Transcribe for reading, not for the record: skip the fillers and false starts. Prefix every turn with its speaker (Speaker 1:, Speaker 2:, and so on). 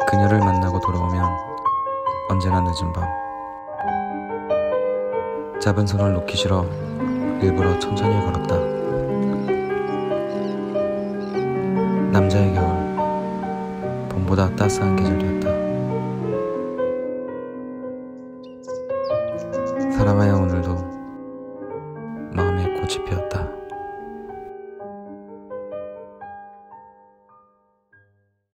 Speaker 1: 그녀를 만나고 돌아오면 언제나 늦은 밤. 잡은 손을 놓기 싫어 일부러 천천히 걸었다. 남자의 겨울, 봄보다 따스한 계절이었다. 사랑하여 오늘도 마음에 꽃이 피었다.